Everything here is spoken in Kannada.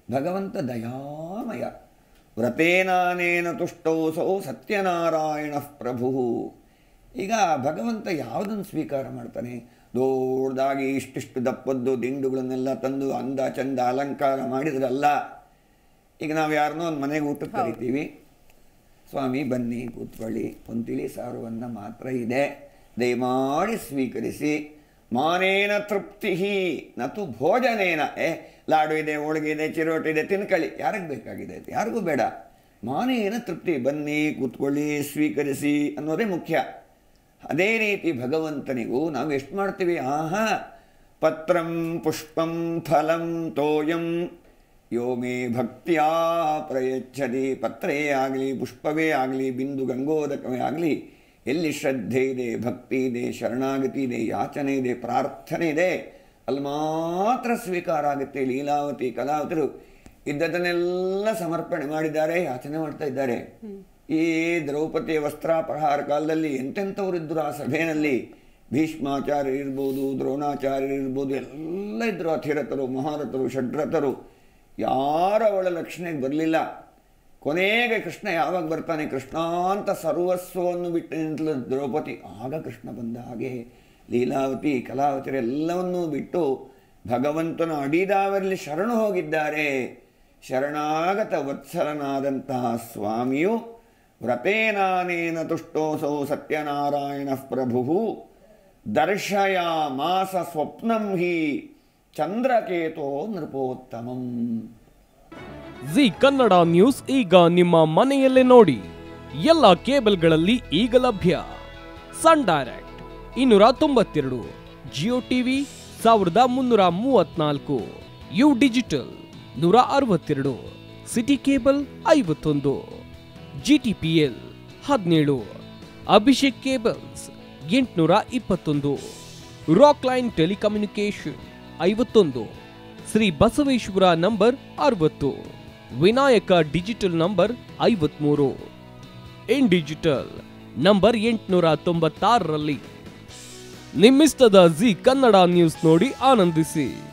ಭಗವಂತ ದಯಾಮಯ. ವ್ರತೇನಾನೇನ ತುಷ್ಟೌಸೌ ಸತ್ಯನಾರಾಯಣ ಪ್ರಭು. ಈಗ ಭಗವಂತ ಯಾವುದನ್ನು ಸ್ವೀಕಾರ ಮಾಡ್ತಾನೆ? ದೊಡ್ಡದಾಗಿ ಇಷ್ಟಿಷ್ಟು ದಪ್ಪದ್ದು ದಿಂಡುಗಳನ್ನೆಲ್ಲ ತಂದು ಅಂದ ಚಂದ ಅಲಂಕಾರ ಮಾಡಿದ್ರಲ್ಲ. ಈಗ ನಾವು ಯಾರನ್ನೋ ಒಂದು ಮನೆಗೆ ಊಟಕ್ಕೆ ಕರಿತೀವಿ, ಸ್ವಾಮಿ ಬನ್ನಿ ಕೂತ್ಕೊಳ್ಳಿ, ಒಂದು ತಿಳಿ ಸಾರುವನ್ನು ಮಾತ್ರ ಇದೆ, ದಯಮಾಡಿ ಸ್ವೀಕರಿಸಿ. ಮಾನೇನ ತೃಪ್ತಿ ನತು ಭೋಜನೇನ. ಲಾಡು ಇದೆ, ಹೋಳಿಗೆ ಇದೆ, ಚಿರೋಟಿ ಇದೆ, ತಿನ್ಕೊಳ್ಳಿ. ಯಾರಿಗೆ ಬೇಕಾಗಿದೆ? ಯಾರಿಗೂ ಬೇಡ. ಮಾನೇನ ತೃಪ್ತಿ, ಬನ್ನಿ ಕೂತ್ಕೊಳ್ಳಿ ಸ್ವೀಕರಿಸಿ ಅನ್ನೋದೇ ಮುಖ್ಯ. ಅದೇ ರೀತಿ ಭಗವಂತನಿಗೂ ನಾವು ಎಷ್ಟು ಮಾಡ್ತೀವಿ? ಆಹಾ ಪತ್ರಂ ಪುಷ್ಪಂ ಫಲಂ ತೋಯಂ ಯೋ ಮೇ ಭಕ್ತಿಯಾ ಪ್ರಯಚ್ಛತಿ. ಪತ್ರೇ ಆಗಲಿ, ಪುಷ್ಪವೇ ಆಗಲಿ, ಬಿಂದು ಗಂಗೋದಕವೇ ಆಗಲಿ, ಎಲ್ಲಿ ಶ್ರದ್ಧೆ ಇದೆ, ಭಕ್ತಿ ಇದೆ, ಶರಣಾಗತಿ ಇದೆ, ಯಾಚನೆ ಇದೆ, ಪ್ರಾರ್ಥನೆ ಇದೆ, ಅಲ್ಲಿ ಮಾತ್ರ ಸ್ವೀಕಾರ ಆಗುತ್ತೆ. ಲೀಲಾವತಿ ಕಲಾವತಿರು ಇದ್ದದನ್ನೆಲ್ಲ ಸಮರ್ಪಣೆ ಮಾಡಿದ್ದಾರೆ, ಯಾಚನೆ ಮಾಡ್ತಾ ಇದ್ದಾರೆ. ಈ ದ್ರೌಪದಿಯ ವಸ್ತ್ರಾಪಹಾರ ಕಾಲದಲ್ಲಿ ಎಂತೆಂಥವರಿದ್ದರು ಆ ಸಭೆಯಲ್ಲಿ. ಭೀಷ್ಮಾಚಾರ್ಯರು ಇರ್ಬೋದು, ದ್ರೋಣಾಚಾರ್ಯರು ಇರ್ಬೋದು, ಎಲ್ಲ ಇದ್ದರು. ಅಥಿರಥರು, ಮಹಾರಥರು, ಷಡ್ರಥರು. ಯಾರು ಅವಳ ರಕ್ಷಣೆಗೆ ಬರಲಿಲ್ಲ. ಕೊನೆಗೆ ಕೃಷ್ಣ ಯಾವಾಗ ಬರ್ತಾನೆ? ಕೃಷ್ಣ ಅಂತ ಸರ್ವಸ್ವವನ್ನು ಬಿಟ್ಟು ನಿಂತಲು ದ್ರೌಪದಿ. ಆಗ ಕೃಷ್ಣ ಬಂದ. ಹಾಗೆ ಲೀಲಾವತಿ ಕಲಾವತಿರೆಲ್ಲವನ್ನೂ ಬಿಟ್ಟು ಭಗವಂತನ ಅಡಿದಾವರಲ್ಲಿ ಶರಣು ಹೋಗಿದ್ದಾರೆ. ಶರಣಾಗತ ವತ್ಸಲನಾದಂತಹ ಸ್ವಾಮಿಯು ವ್ರತೇನಾನೇನ ತುಷ್ಟೋಸೌ ಸತ್ಯನಾರಾಯಣ ಪ್ರಭು ದರ್ಶಯ ಮಾಸ ಸ್ವಪ್ನಂ ಹಿ ಚಂದ್ರಕೇತೋ ನೃಪೋತ್ತಮಂ. ಜಿ ಕನ್ನಡ ನ್ಯೂಸ್ ಈಗ ನಿಮ್ಮ ಮನೆಯಲ್ಲೇ ನೋಡಿ. ಎಲ್ಲ ಕೇಬಲ್ಗಳಲ್ಲಿ ಈಗ ಲಭ್ಯ. Sun Direct 292, Jio TV 1334, U digital 162, City cable 51, GTPL 17, Abhishek cables 821, Rockline telecommunication 51, Shri Basaveshwara number 60, Vinayaka digital number 53, in digital number 896ರಲ್ಲಿ. ನಿಮ್ಮಿಸ್ತದ ಜಿ ಕನ್ನಡ ನ್ಯೂಸ್ ನೋಡಿ ಆನಂದಿಸಿ.